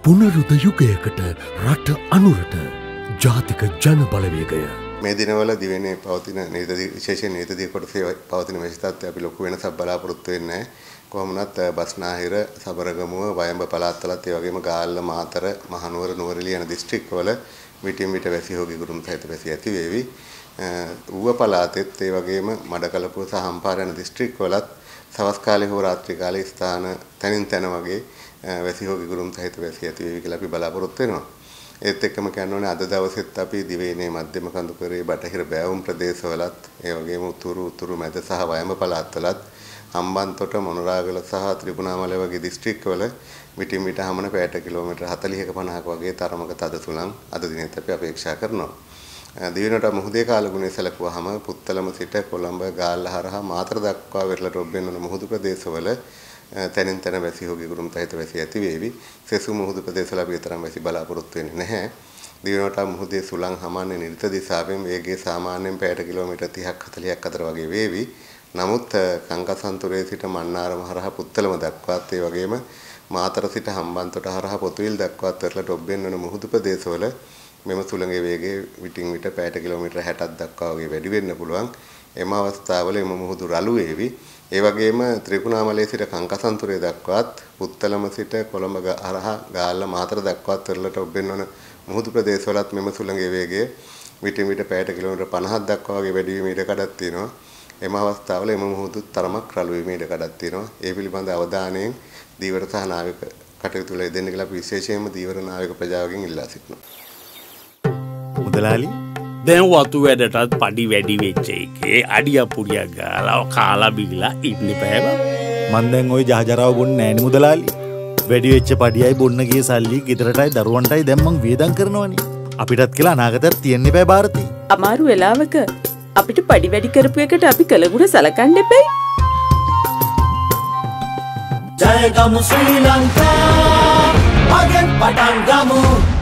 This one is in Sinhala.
පුනරුද යුගයකට රට අනුරට ජාතික ජන බලවේගය මේ දිනවල දිවෙන්නේ පවතින විශේෂයෙන් නීතිදී කොටසේ පවතින විශේෂත්වය අපි ලොකු වෙනසක් බලාපොරොත්තු වෙන්නේ නැහැ. කොහොමුණත් බස්නාහිර සබරගමුව වයඹ පළාත්වලත් ඒ වගේම ගාල්ල මාතර මහනුවර නුවරඑළිය යන දිස්ත්‍රික්කවල විටින් විට වැසි හොගි ගුරුම් සහිත වැසි ඇති වේවි. ඌව පළාතෙත් ඒ වගේම මඩකලපුව සහ හම්පාර යන දිස්ත්‍රික්කවලත් සවස් කාලේ හෝ රාත්‍රී කාලේ ස්ථාන තනින් තන වගේ වැසි හොගි ගුරුම් සහිත වැසි ඇති වේවි කියලා අපි බලාපොරොත්තු වෙනවා. ඒත් එක්කම කියන්න ඕනේ අද දවසෙත් අපි දිවයිනේ මධ්‍යම කඳුකරේ බටහිර බෑවුම් ප්‍රදේශවලත් ඒ වගේම උතුරු මැද සහ වයඹ පළාත්වලත් හම්බන්තොට මොනරාගල සහ ත්‍රිකුණාමලය වගේ දිස්ත්‍රික්කවල විටින් විට හමන පැයට කිලෝමීටර් 40ක 50ක වගේ තරමක තද සුළං අද දිනෙත් අපි අපේක්ෂා කරනවා. දිවෙනට මුහුදේ කාලගුණය සැලකුවාම පුත්තලම සිට කොළඹ ගාල්ල හරහා මාතර දක්වා වෙරළට ඔබ්බෙන් වන මුහුදු ප්‍රදේශවල තැනින් තැන වැසි හොගි ගුරුම් සහිත වැසි ඇති වේවි. සෙසු මුහුදු ප්‍රදේශවල අපි තරම් වැසි බලාපොරොත්තු වෙන්නේ නැහැ. දිවෙනට මුහුදේ සුළං හමන්නේ නිර්ත දිශාවෙන් වේගය සාමාන්‍යයෙන් පැයට කිලෝමීටර් 30ක් 40ක් අතර වගේ වේවි. නමුත් කංකසන්තුරේ සිට මන්නාරම හරහා පුත්තලම දක්වාත් ඒ වගේම මාතර සිට හම්බන්තොට හරහා පොතුවිල් දක්වාත් වෙරළට ඔබ්බෙන් වන මුහුදු ප්‍රදේශවල මෙම සුළඟේ වේගය විටින් විට පැයට කිලෝමීටර් 60ක් දක්වා වගේ වැඩි වෙන්න පුළුවන්. එම අවස්ථාවල එම මුහුදු රළු වේවි. ඒ වගේම ත්‍රිකුණාමලයේ සිට කංකසන්තුරේ දක්වාත් පුත්තලම සිට කොළඹ හරහා ගාල්ල මාතර දක්වාත් වෙරළට ඔබ්බෙන් වන මුහුදු ප්‍රදේශවලත් මෙම සුළඟේ වේගය විටින් විට පැයට කිලෝමීටර් 50ක් දක්වා වගේ වැඩි වීම ඉඩ කඩක් තියෙනවා. එම අවස්ථාවල එම මුහුදු තරමක් රළු වීම ඉඩ කඩක් තියෙනවා. ඒ පිළිබඳ අවධානයෙන් දීවර සහ නාවික කටයුතු වල යෙදෙන්න කියලා අපි විශේෂයෙන්ම දීවර නාවික ප්‍රජාවගෙන් ඉල්ලා සිටිනවා. මුදලාලි දැන් වතු වැඩටත් පඩි වැඩි වෙච්ච එකේ අඩිය පුඩියක් ගාලා කාලා බිලා ඉන්න බෑව. මන් දැන් ওই ජහජරාව බොන්නේ නෑනේ මුදලාලි. වැඩි වෙච්ච පඩියයි බොන්න ගිය සල්ලි ගෙදරටයි දරුවන්ටයි දැන් මං වියදම් කරනවනේ. අපිටත් කියලා අනාගතයට තියෙන්න බෑ ಭಾರತಿ. අමාරු වෙලාවක අපිට පඩි වැඩි කරපු එකට අපි කලගුණ සලකන්න එපයි. ජය ගමු ශ්‍රී ලංකා මගෙන් පටන් ගමු